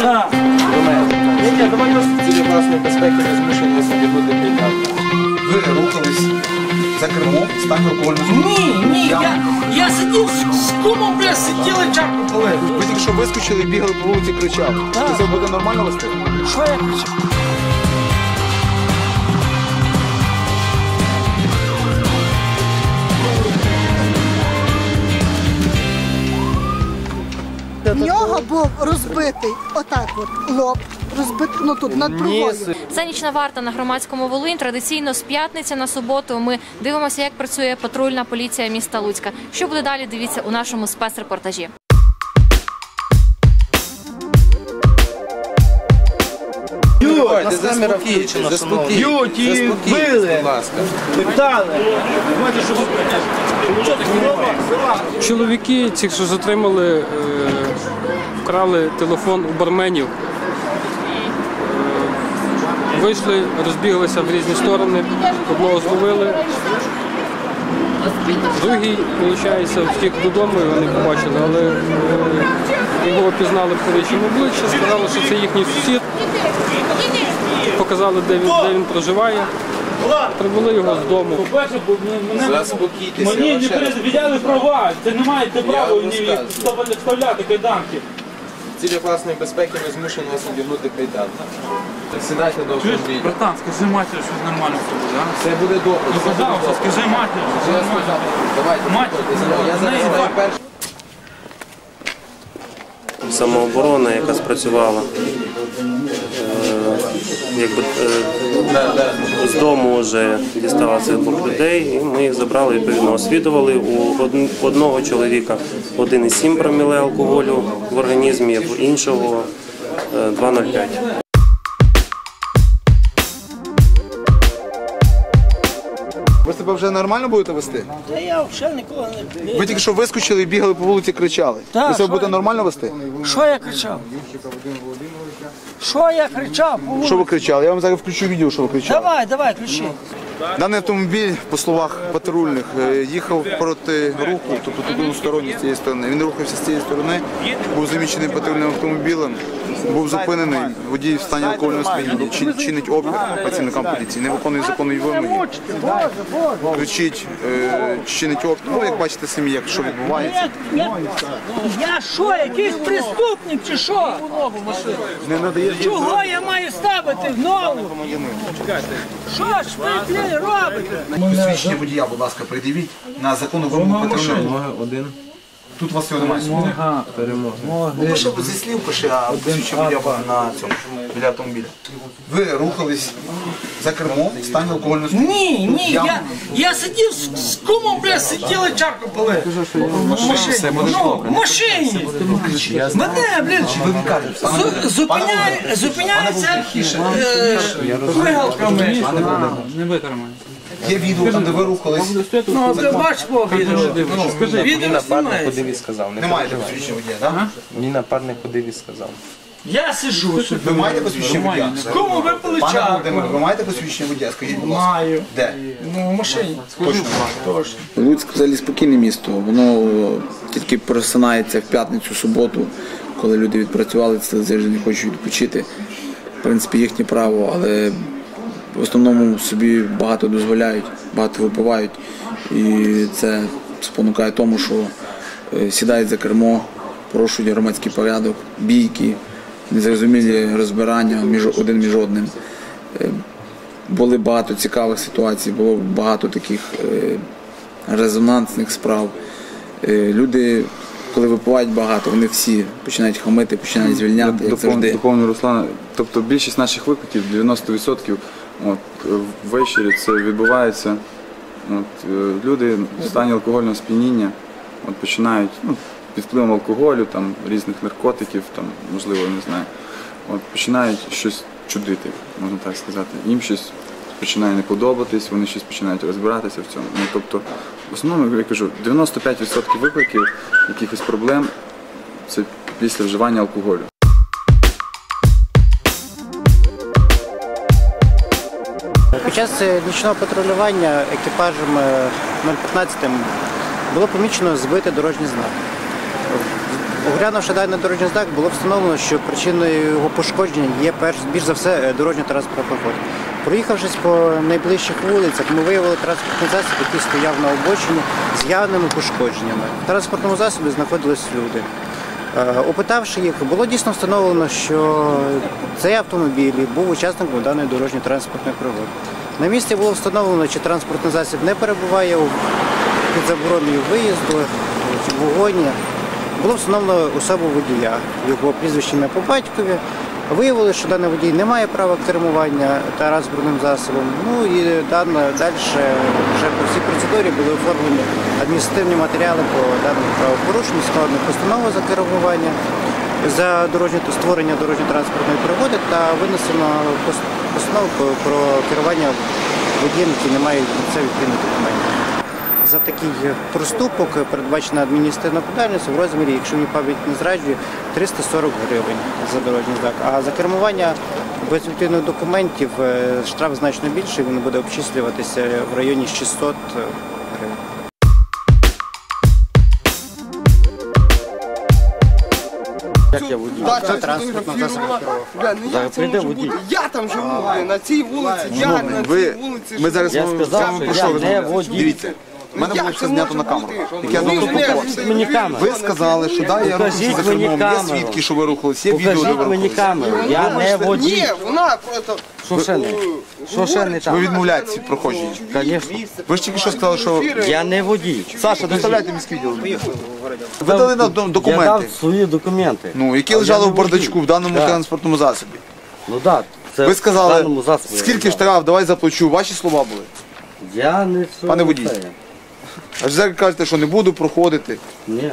Так. Ні, давай з цілі власної безпеки не змушені відбути прийняти. Ви рухались за кермом, стані алкогольного. Ні, я сидів з кумом, бля, сиділи чарку пили. Ви тільки що вискочили і бігали по вулиці, кричали. Це буде нормально вести? Що я кричав? В нього був розбитий отак от лоб, розбитий, ну тут над бровою. Це нічна варта на Громадському Волинь. Традиційно з п'ятниці на суботу ми дивимося, як працює патрульна поліція міста Луцька. Що буде далі, дивіться у нашому спецрепортажі. Заспокійтесь, будь ласка. Чоловіки, ці, що затримали, вкрали телефон у барменів. Вийшли, розбіглися в різні сторони, одного зловили. Другий, виходить, втік додому, його не побачили, але його опізнали по річному обличчя, сказали, що це їхній сусід. Показали, де він проживає. Привели його з дому. Заспокійтеся. Мені не передвідяли права, це не маєте права мені вставляти кайданки. Цілі власної безпеки не змушені вас відігнути кайданки. Сідайте до автомобіля. Братан, скажи матері, щось нормально все буде, а? Все буде добре. Ну, пожалуйста, скажи матері, що нормально. Давайте, я зараз знаю перший. Самооборона, яка спрацювала. З дому вже дістала цих двох людей, і ми їх забрали, відповідно освідували. У одного чоловіка 1,7 проміле алкоголю в організмі, в іншого 2,05. Ви себе вже нормально будете вести? Та я взагалі ніколи не... Ви тільки що вискочили і бігали по вулиці, кричали. Так, Ви себе що будете я- нормально вести? Що я кричав? Що я кричав? Що ви кричали? Я вам зараз включу відео, що ви кричали. Давай, ключі. Даний автомобіль, по словах патрульних, їхав проти руху, тобто односторонньо з цієї сторони. Він рухався з цієї сторони, був замічений патрульним автомобілем, був зупинений, водій в стані алкогольного сп'яніння, чинить опір працівникам поліції, не виконує законної вимоги, кричить, чинить опір. Ну, як бачите самі, як що відбувається. Я що, якийсь преступник чи що? Не надає Чого я маю ставити в ногу? Що ж ви, блін, робите? посвідчення водія, будь ласка, придивіть на законну вимогу патрульного. Тут у вас його немає. Ну, пиши, зі слів пиши, а посвідчення водія на цьому, біля автомобіля. Ви рухались за кермом в стані алкогольного сп'яніння. Ні, я сидів з кумом, бля, сиділи чарку пили. В машині. Ну, в машині. Мене, блін, зупиняється вигалками. Не витримаю. Є відео, там, де ви рухались. Ну, ти бачиш по відео. Відео знімається. Ходив і сказав. Не маєте посвідчення водія, так? Мій напарник ходив і сказав. Я сиджу собі. Ви маєте посвідчення водія? Кому випили Пане чарку? Володимире, ви маєте посвідчення водія? Скажіть, будь ласка. Маю. Де? Ну, в машині. Точно. Луцьк взагалі спокійне місто, воно тільки просинається в п'ятницю, суботу, коли люди відпрацювали, це не хочуть відпочити. В принципі, їхнє право, але в основному собі багато дозволяють, багато випивають. І це спонукає тому, що сідають за кермо, порушують громадський порядок, бійки, незрозумілі розбирання один між одним. Були багато цікавих ситуацій, було багато таких резонансних справ. Люди, коли випивають багато, вони всі починають хамити, починають звільняти, як завжди. Доповню Руслана, тобто більшість наших викликів, 90%, ввечері це відбувається. Люди в стані алкогольного сп'яніння починають під впливом алкоголю, там, різних наркотиків, там, можливо, не знаю, починають щось чудити, можна так сказати. Їм щось починає не подобатись, вони щось починають розбиратися в цьому. Тобто, в основному, я кажу, 95% викликів якихось проблем – це після вживання алкоголю. Під час нічного патрулювання екіпажем 015 було помічено збитий дорожній знак. Оглянувши даний дорожній знак, було встановлено, що причиною його пошкодження є більш за все дорожньо-транспортний пригод. Проїхавшись по найближчих вулицях, ми виявили транспортний засіб, який стояв на обочині з явними пошкодженнями. В транспортному засобі знаходились люди. Опитавши їх, було дійсно встановлено, що цей автомобіль був учасником даної дорожньо-транспортної пригоди. На місці було встановлено, чи транспортний засіб не перебуває під забороною виїзду, в вогоні. Було встановлено особу водія, його прізвище ім'я по батькові. Виявили, що даний водій не має права кермування транспортним засобом. Ну і далі вже по всій процедурі були оформлені адміністративні матеріали по даному правопорушенню, складено постанову за кермування, за створення дорожньо-транспортної пригоди та винесено постанову про керування водієм, який не має відповідних документів. За такий проступок передбачена адміністративна відповідальність в розмірі, якщо мені пам'ять не зраджує, 340 гривень за дорожній знак. А за кермування без відповідних документів штраф значно більший, він буде обчислюватися в районі 600 гривень. Як я водій? Це транспортна засоба. Зараз прийде водій. Я там живу, на цій вулиці, я на цій вулиці. Ми зараз Я сказав, що я не водій. Дивіться. У мене було все знято на камеру. Я з вами спілкувався. Мені камеру. Ви сказали, що да, я рухався за мені кермом. Є камеру. свідки, що ви рухалися, є відео, де ви Покажіть мені рухалися. камеру. Я не водій. Ні, вона просто... Що ще не? Що ще не Ви так? відмовляєтеся від проходження. Звісно. Ви ж тільки що сказали, що... Я не водій. Саша, доставляйте міський відділ. Ви дали нам Я дав документи, свої документи. ну, які лежали в бардачку в даному транспортному засобі. Ну так. Це Ви в сказали, даному засобі. скільки штраф, давай заплачу. Ваші слова були. Я не все. Пане водій. це. А ж зараз кажете, що не буду проходити. Ні.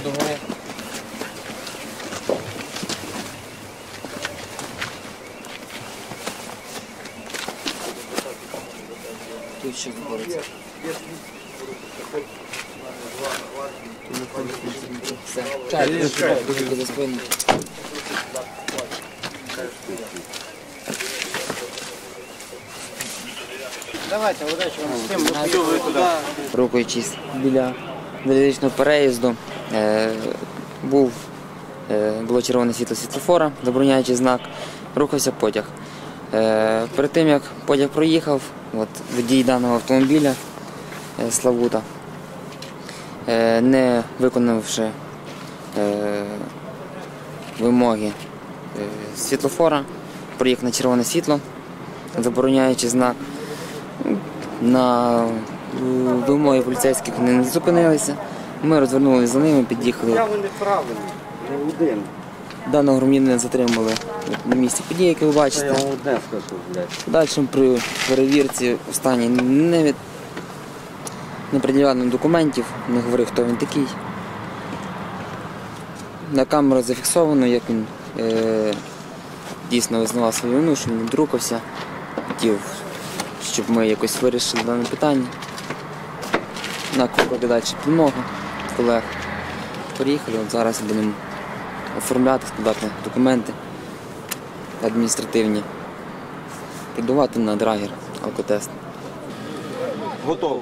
Давайте, удачі вам з тим. Рухаючись біля залізничного переїзду, було червоне світло світлофора, забороняючий знак, рухався потяг. Перед тим, як потяг проїхав, водій даного автомобіля Славута, не виконавши вимоги світлофора, проїхав на червоне світло, забороняючий знак. На вимоги поліцейських вони не зупинилися. Ми розвернулися за ними, під'їхали. неправильно. Не один. Даного громадянина затримали на місці події, як ви бачите. Я вам одне скажу, блядь. Подальшим при перевірці в стані не пред'являв нам документів, не говорив, хто він такий. На камеру зафіксовано, як він дійсно визнавав свою вину, що він друкався, хотів, щоб ми якось вирішили дане питання. На кроки далі підмогу колег. Приїхали, зараз будемо оформляти, складати документи адміністративні, подавати на драгер алкотест. Готово.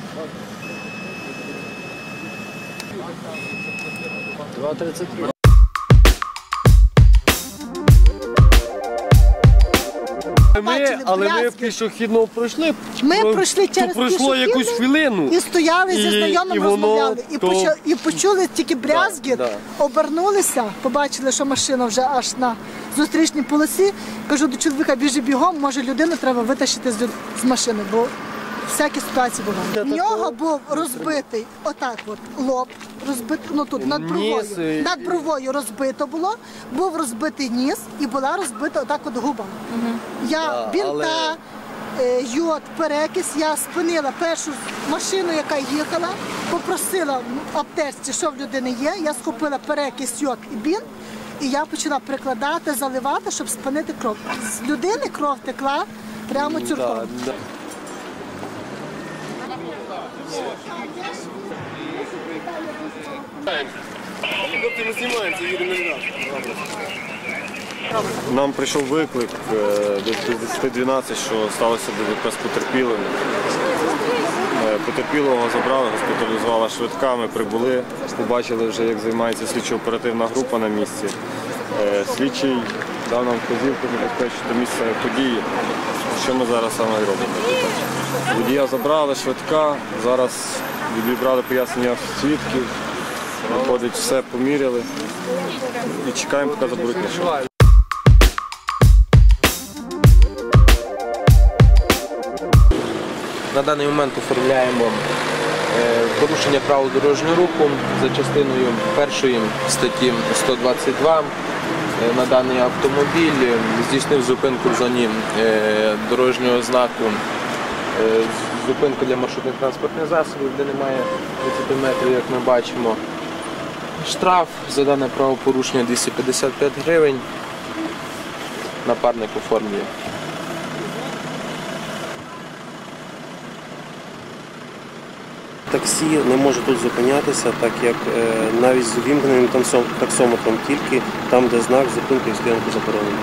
Але ми пішохідного пройшли. Ми пройшли через пройшло якусь пішохідний хвилину. і стояли зі І знайомим, воно розмовляли. то- І почули тільки брязгіт, да. обернулися, побачили, що машина вже аж на зустрічній полосі. Кажу до чоловіка, біжи бігом, може людину треба витащити з машини, бо всякі ситуації бувають. В нього був розбитий отак от лоб, розбитий, ну тут над бровою. Ніс, Над бровою розбито було, був розбитий ніс і була розбита отак от губа. Я бінта, йод, перекис, я спинила першу машину, яка їхала, попросила в аптечці, що в людини є, я схопила перекис, йод і бінт, і я почала прикладати, заливати, щоб спинити кров. З людини кров текла прямо цюрком. Нам прийшов виклик десь 10-12, що сталося ДТП з потерпілими. Потерпілого забрали, госпіталізувала швидка, ми прибули, побачили вже, як займається слідчо-оперативна група на місці. Слідчий дав нам вказівку забезпечити місце події, що ми зараз саме і робимо. Водія забрали, швидка, зараз відібрали пояснення свідків, виходить, все поміряли і чекаємо, поки заберуть машину. На даний момент оформляємо порушення правил дорожнього руху за частиною 1 статті 122. На даний автомобіль здійснив зупинку в зоні дорожнього знаку, зупинку для маршрутних транспортних засобів, де немає 30 метрів, як ми бачимо. Штраф за дане правопорушення 255 гривень. Напарник оформлює. Таксі не може тут зупинятися, так як навіть з увімкненим таксометром тільки там, де знак зупинки і стоянки заборонено.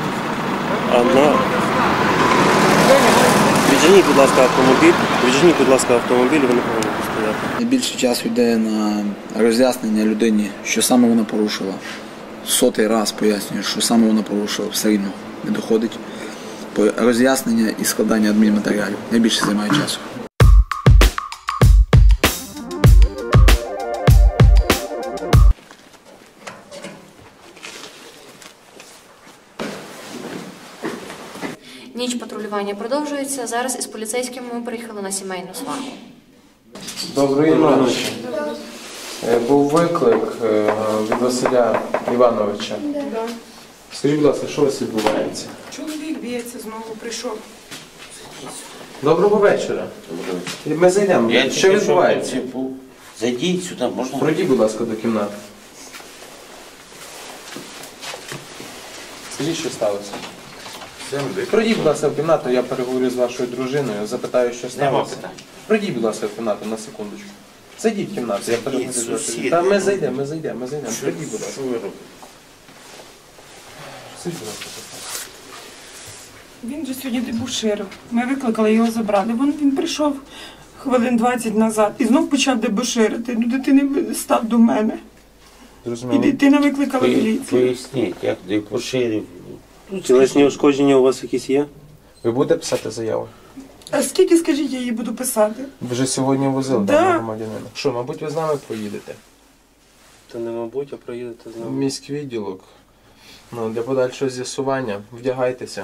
Відженіть, будь ласка, автомобіль, ви не повинні стояти. Найбільше часу йде на роз'яснення людині, що саме вона порушила. 100-й раз пояснюю, що саме вона порушила, все рівно не доходить. Роз'яснення і складання адмінматеріалів найбільше займає часу. Ніч патрулювання продовжується. Зараз із поліцейськими ми приїхали на сімейну сварку. Доброї ночі. Був виклик від Василя Івановича. Скажіть, будь ласка, що у вас відбувається? Чоловік б'ється, знову прийшов. Доброго вечора. Ми зайдемо. Що відбувається? Зайдіть сюди, можна? Пройдіть, будь ласка, до кімнати. Скажіть, що сталося? Пройдіть, будь ласка, в кімнату, я переговорю з вашою дружиною, запитаю, що сталося. Пройдіть, будь ласка, в кімнату на секундочку. Зайдіть в кімнату, я переговорю з вашою дружиною. Та ми зайдемо. Пройдіть, будь ласка. Що ви робите? Скажіть, будь ласка. Він же сьогодні дебоширив. Ми викликали, його забрали. Він прийшов хвилин 20 назад і знов почав дебоширити. До дитини став до мене. І дитина викликала міліцію. Поясніть, як дебоширив. Тілесні ушкодження у вас якісь є? Ви будете писати заяву? А скільки, скажіть, я її буду писати? Ви вже сьогодні возили даного громадянина. Що, мабуть, ви з нами поїдете? Та не мабуть, а проїдете з нами. Міськвідділок. Для подальшого з'ясування. Вдягайтеся.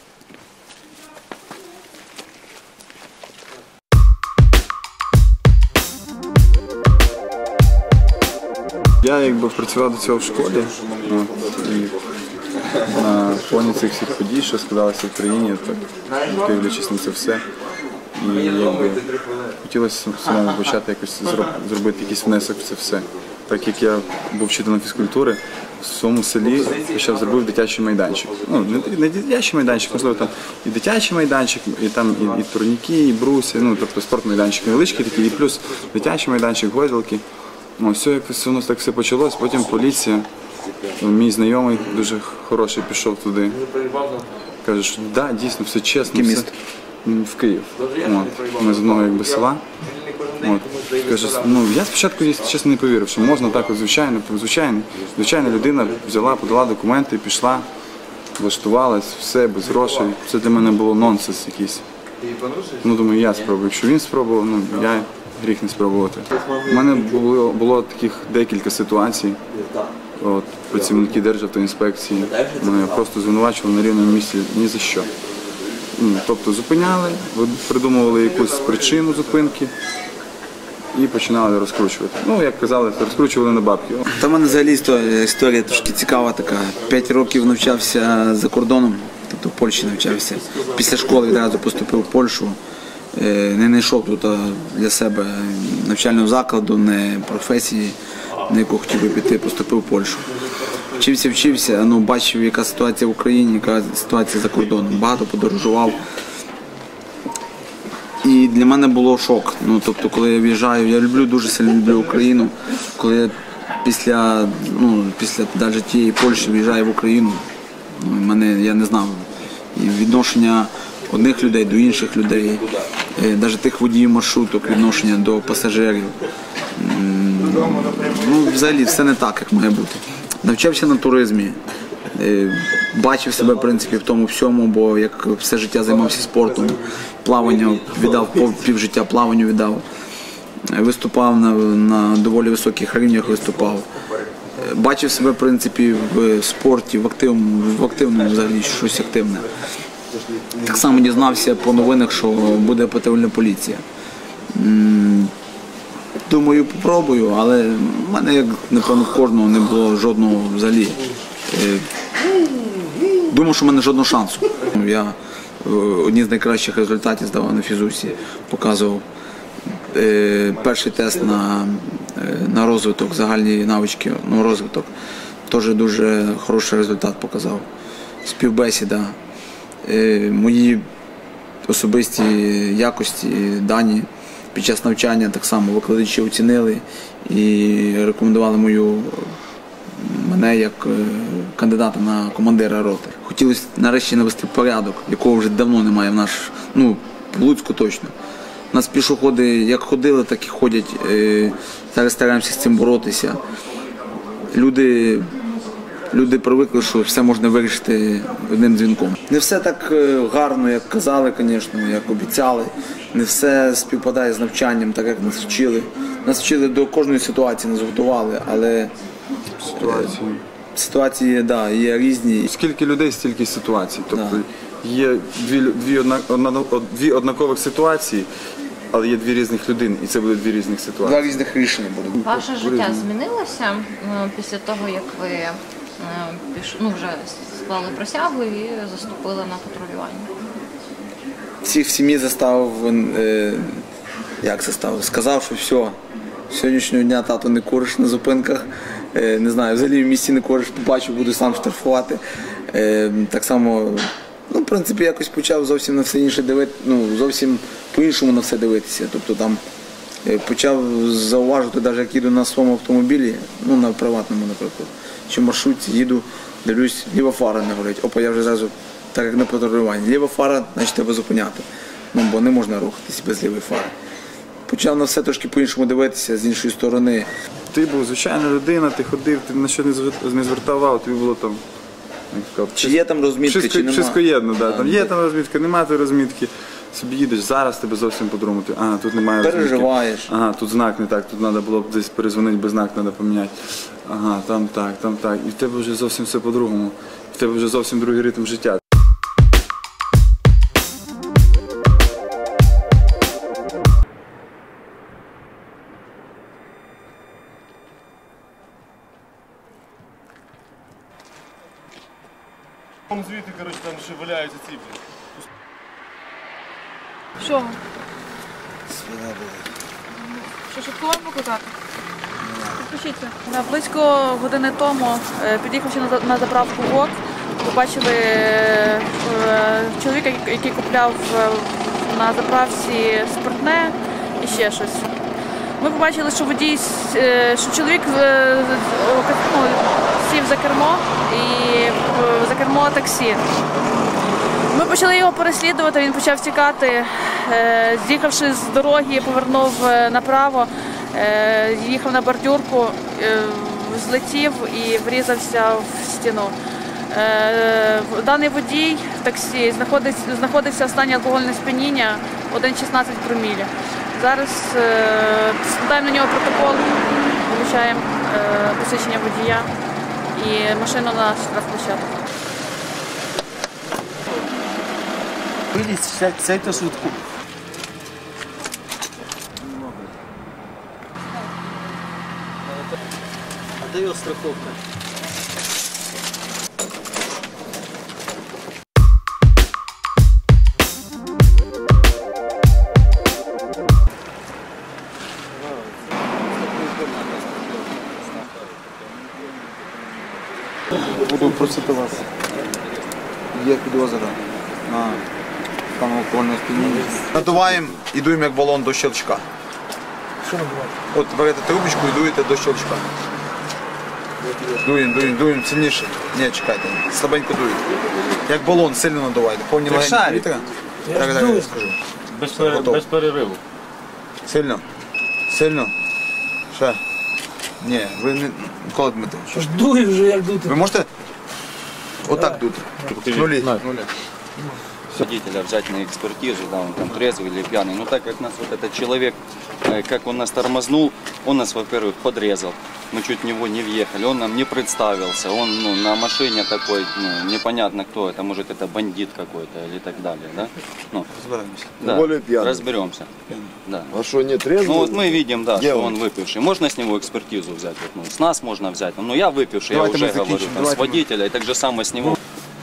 Я працював до цього в школі, і на фоні цих всіх подій, що складалися в країні, так дивлячись на це все. І хотілося самому почати якось зробити якийсь внесок в це все. Так як я був вчителем фізкультури, в своєму селі зробив дитячий майданчик. Не дитячий майданчик, можливо, там і дитячий майданчик, і там і турніки, і бруси, тобто спортмайданчик невеличкий такий, і плюс дитячий майданчик, гойдалки. Все, якось воно так все почалось, потім поліція, мій знайомий дуже хороший пішов туди. Каже, що да, дійсно, все чесно, все в Київ. Ми з одного села. Каже, я спочатку, чесно, не повірив, що можна так звичайна людина взяла, подала документи, пішла, влаштувалась, все, без грошей. Це для мене було нонсенс якийсь. Думаю, я спробую. Якщо він спробував, я гріх не спробувати. У мене було таких декілька ситуацій. Працівники Державтоінспекції мене просто звинувачували на рівному місці ні за що. Тобто зупиняли, придумували якусь причину зупинки і починали розкручувати. Як казали, розкручували на бабки. Та в мене взагалі історія трошки цікава така. 5 років навчався за кордоном, тобто в Польщі навчався. Після школи відразу поступив в Польщу. Не знайшов тут для себе навчального закладу, не професії, на яку хотів би піти, поступив в Польщу. Вчився, бачив, яка ситуація в Україні, яка ситуація за кордоном. Багато подорожував. І для мене було шок. Тобто, коли я в'їжджаю, я дуже сильно люблю Україну. Коли я після навіть тієї Польщі в'їжджаю в Україну, я не знав, і відношення одних людей до інших людей. навіть тих водіїв маршруток, відношення до пасажирів. Ну, взагалі все не так, як має бути. Навчався на туризмі, бачив себе, в принципі, в тому всьому, бо як все життя займався спортом, плавання віддав, півжиття плаванню віддав. Виступав на доволі високих рівнях, виступав. Бачив себе, в принципі, в спорті, в активному взагалі, щось активне. Так само дізнався по новинах, що буде патрульна поліція. Думаю, попробую, але в мене, як напевно, в кожного не було жодного взагалі. Думав, що в мене жодного шансу. Я одні з найкращих результатів здавав на фізусі, показував перший тест на розвиток, загальні навички, ну, розвиток. Теж дуже хороший результат показав. Співбесіда, мої особисті якості, дані під час навчання так само викладачі оцінили і рекомендували мене як кандидата на командира роти. Хотілося нарешті навести порядок, якого вже давно немає в Луцьку точно. У нас пішоходи як ходили, так і ходять. Зараз стараємося з цим боротися. Люди привикли, що все можна вирішити одним дзвінком. Не все так гарно, як казали, звісно, як обіцяли. Не все співпадає з навчанням, так як нас вчили. Нас вчили до кожної ситуації, нас готували, але ситуації є різні. Скільки людей, стільки ситуацій. Тобто є дві однакових ситуації, але є дві різних людини, і це будуть дві різних ситуації. Два різних рішення будуть. Ваше життя змінилося після того, як ви вже склали присягу і заступили на патрулювання? Всіх в сім'ї сказав, що все, з сьогоднішнього дня тато не куриш на зупинках, не знаю, взагалі в місті не куриш, побачив, буду сам штрафувати. Так само, в принципі, якось почав зовсім на все інше зовсім по-іншому на все дивитися. Тобто там почав зауважити, навіть як їду на своєму автомобілі, на приватному, наприклад, чи маршрутці їду, дивлюсь, ліва фара не горить. Опа, я вже зразу, так як на патрулюванні. Ліва фара, значить треба зупиняти. Бо не можна рухатись без лівої фари. Почав на все трошки по-іншому дивитися, з іншої сторони. Ти був звичайна людина, ти ходив, ти на що не звертав увагу, тобі було там... Чи є там розмітки, чи немає? Wszystko єдно, там є там розмітка, немає тої розмітки. Собі їдеш, зараз тебе зовсім по-другому. Тут немає розмітки. Переживаєш. Тут знак не так, тут треба було б десь перезвонити, бо знак треба поміняти. Там так. І в тебе вже зовсім все по-другому. В тебе вже зовсім другий ритм життя. Там звідти, там ще валяються ці. Що? Спина болить. Що, швидко вам викликати? Підпишіться. Близько години тому, під'їхавши на заправку ВОК, побачили чоловіка, який купляв на заправці спиртне і ще щось. Ми побачили, що чоловік сів за кермо за кермо таксі. Ми почали його переслідувати, він почав тікати, з'їхавши з дороги, повернув направо, їхав на бордюрку, злетів і врізався в стіну. Даний водій таксі знаходився в стані алкогольного сп'яніння 1,16 промілі. Зараз складаємо на нього протокол, вилучаємо посвідчення водія і машину на штрафплощадку. Вилізь, сядьте швидку. А де його страховка? Буду просити вас. Є підозра на стан алкогольного сп'яніння. Надуваємо і дуємо як балон до щелчка. Що надувати? От берете трубочку і дуєте до щелчка. Дуємо сильніше. Ні, чекайте, слабенько дуєте. Як балон, сильно надувайте. Повні легені повітря. Так, я скажу. Без перериву. Сильно. Сильно. Ще. Ні, ви не... Микола Дмитрович. Дує вже як дути. Ви можете отак дути? Нулі. Водителя взять на экспертизу, да, он там трезвый или пьяный. Но так как нас вот этот человек, как он нас тормознул, он нас, во-первых, подрезал. Мы чуть в него не въехали, он нам не представился. Он на машине такой, непонятно кто это, может это бандит какой-то или так далее. Да? Да, разберемся. Да. А что, не трезвый? Ну вот мы видим, да, что он выпивший. Можно с него экспертизу взять? Вот, с нас можно взять. Ну я выпивший, я уже говорю, с водителя, и так же самое с него.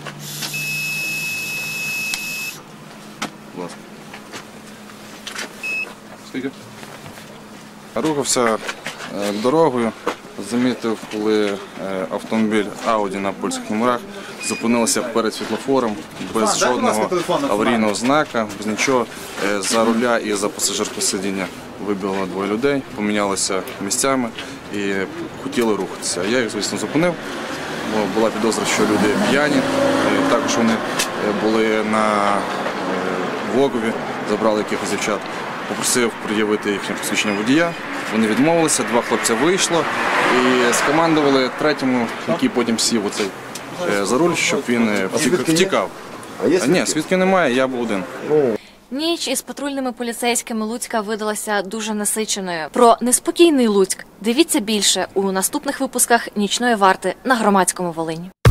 Рухався дорогою, замітив, коли автомобіль Audi на польських номерах зупинилася перед світлофором без жодного аварійного знака, без нічого. За руля і за пасажирського сидіння вибіло двоє людей, помінялися місцями і хотіли рухатися. Я їх, звісно, зупинив, бо була підозра, що люди п'яні. Також вони були на Вогові, забрали якихось дівчат. Попросив пред'явити їхнє посвідчення водія, вони відмовилися, два хлопця вийшло і скомандували третьому, який потім сів оцей за руль, щоб він втікав. Ні, свідків немає, я був один. Ніч із патрульними поліцейськими Луцька видалася дуже насиченою. Про неспокійний Луцьк дивіться більше у наступних випусках «Нічної варти» на Громадському Волині.